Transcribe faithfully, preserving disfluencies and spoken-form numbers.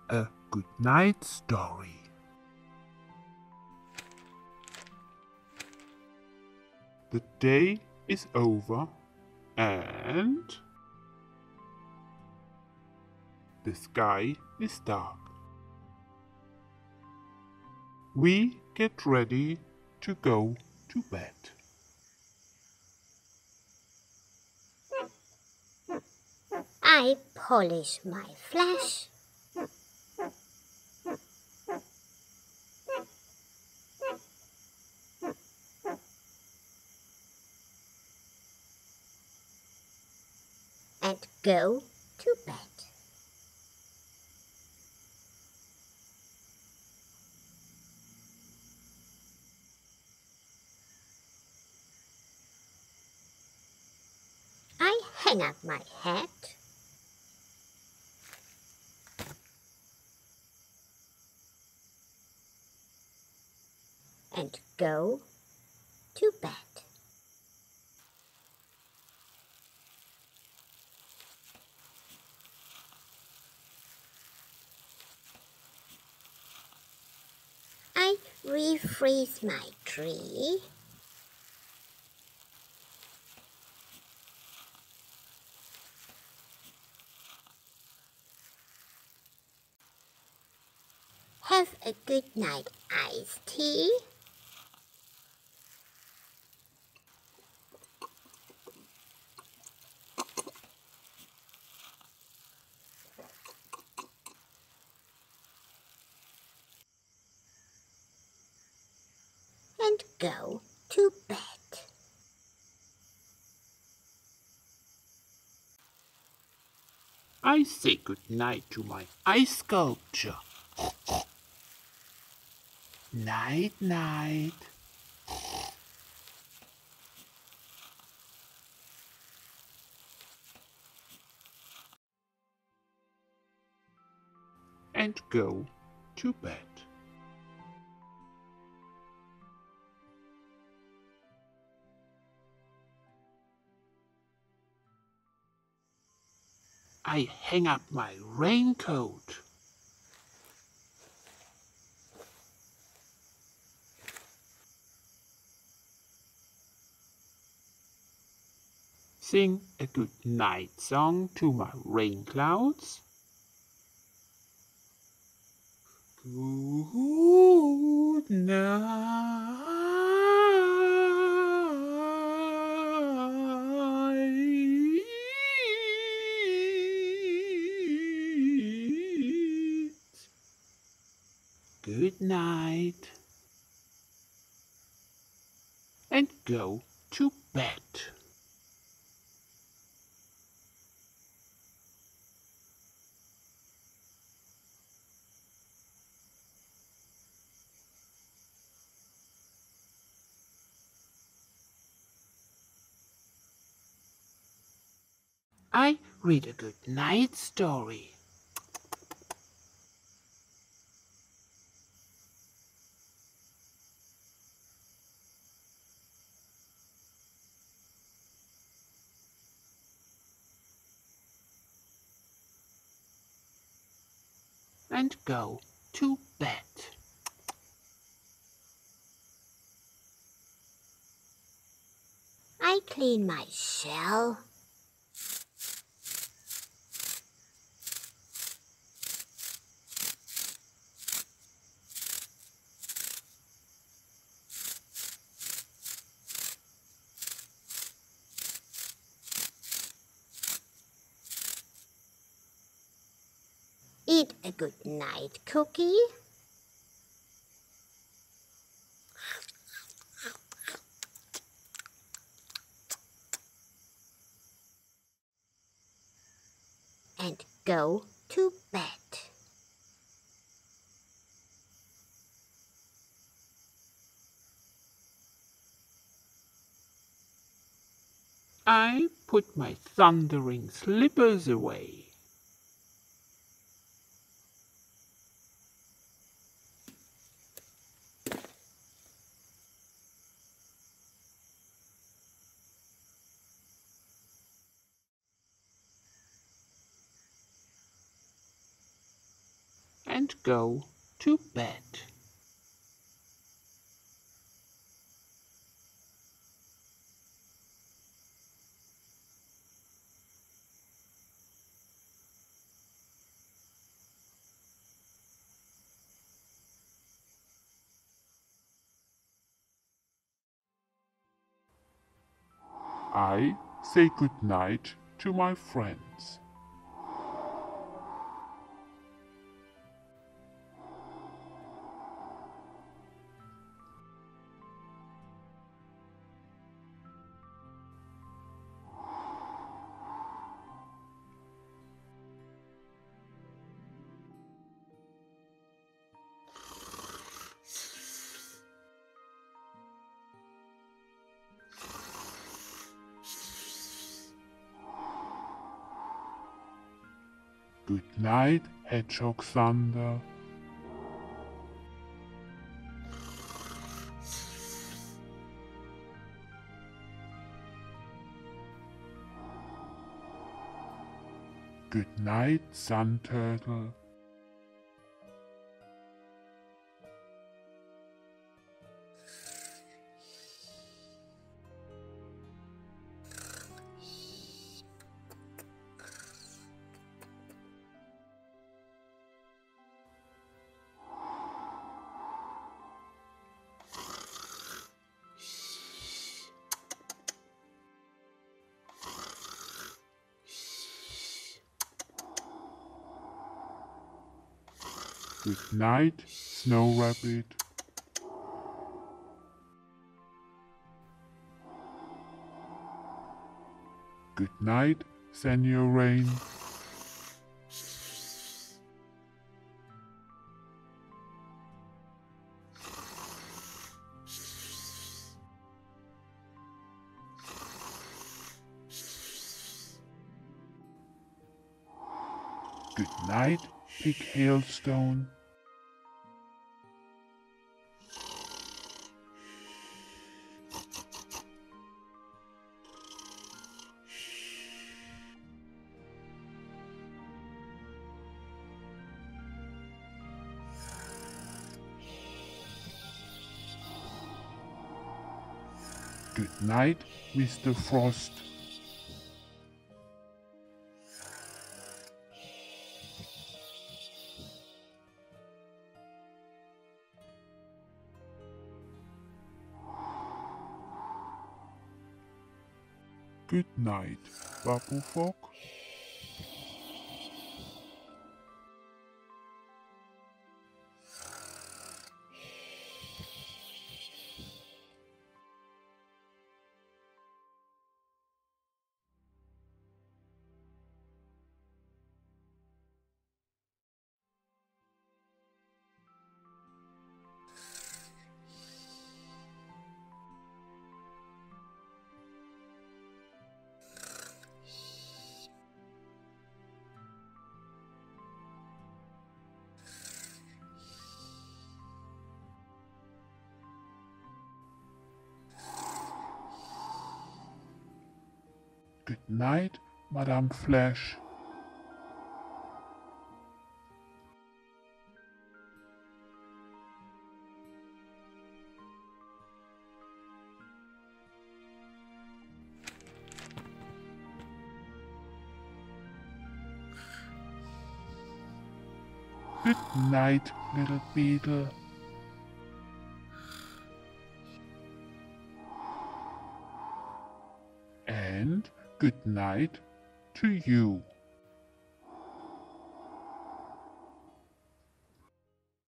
a good night story. The day is over and the sky is dark. We get ready to go to bed. I polish my flesh. And go to bed. I hang up my hat. And go to bed. I refreeze my tree. Have a good night iced tea. And go to bed. I say good night to my ice sculpture. Night, night. And go to bed. I hang up my raincoat. Sing a good night song to my rain clouds. Good night. Good night. And go to bed. I read a good night story. And go to bed. I clean my shell. Eat a good night cookie. And go to bed. I put my thundering slippers away. and go to bed. I say good night to my friends. Good night, Hedgehog Thunder. Good night, Sun Turtle. Good night, Snow Rabbit. Good night, Senior Rain. Good night, Big Hailstone. Good night, Mister Frost. Good night, Babbelfog. Good night, Madame Flash. Good night, little beetle. And good night to you.